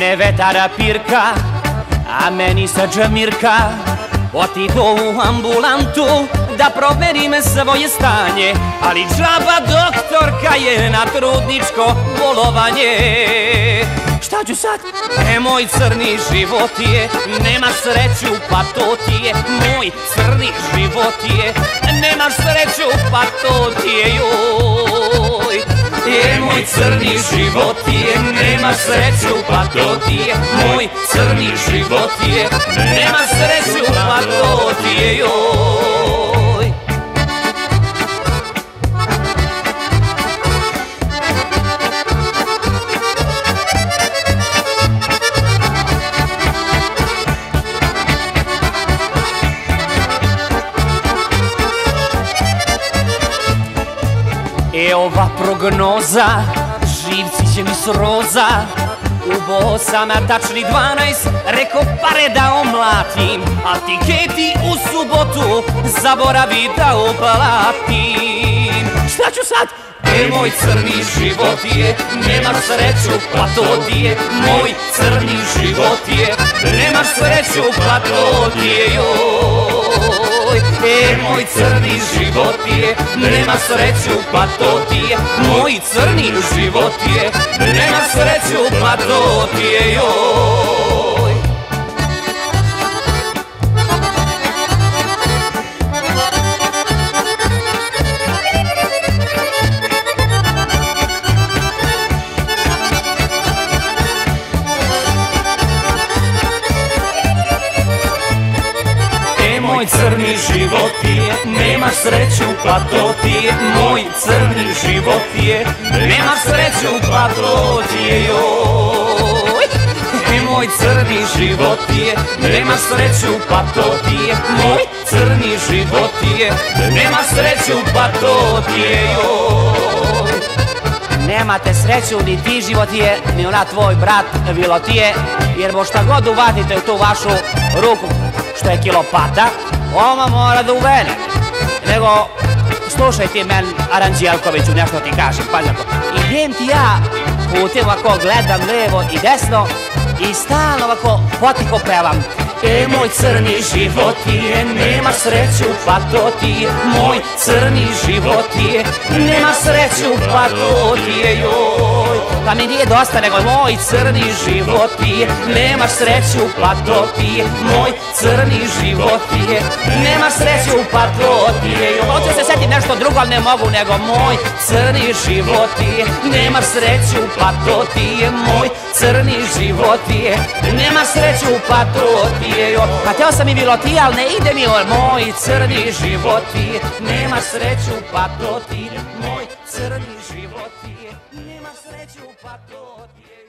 Mene vetara pirka, a meni sa džemirka. Otido u ambulantu da proverim svoje stanje, ali džaba doktorka je na trudničko bolovanje. Šta ću sad? Moj crni život je, nemaš sreću pa to ti je. Moj crni život je, nemaš sreću pa to ti je, joj. Moj crni život je, nemaš sreću pa to ti je. Moj crni život je, nemaš sreću pa to ti je, joj. Ova prognoza, živci će mi sroza. Ubo sam na tačni 12, reko pare da omlatim, a tiketi u subotu zaboravi da uplatim. Šta ću sad? Moj crni život je, nemaš sreću pa to ti je. Moj crni život je, nemaš sreću pa to ti je, joj. Moj crni život je, nemaš sreću pa to ti je. Moj crni život je, nemaš sreću pa to ti je, joj. Moj crni život je, nemaš sreću pa to ti je. Moj crni život je, nemaš sreću pa to ti je, joj. Moj crni život je, nemaš sreću pa to ti je. Moj crni život je, nemaš sreću pa to ti je, joj. Nemate sreću ni ti životije, ni ona tvoj brat Vilotije, jer bo šta god uvatite u tu vašu ruku što je kilopata, oma mora da uvene. Nego, slušaj ti men, Aranđelkoviću, nešto ti kažem, paljako. Idem ti ja putem ovako, gledam levo i desno i stalno ovako potiho pevam. Moj crni život je, nemaš sreću pa to ti je. Moj crni život je, nemaš sreću pa to ti je, joj. Pa mi nije dosta nego moj crni život je, nemaš sreću pa to ti je. Moj crni život je, nemaš sreću pa to ti je, joj. Hoću se setim nešto drugo, ali ne mogu, nego moj crni život je, nemaš sreću pa to ti je. Moj crni život je, nemaš sreću pa to ti je, joj. Pa teo sam i Vilotija, ali ne ide mi, moj crni život je, nemaš sreću pa to ti je. Moj crni život je, nemaš sreću pa to ti je.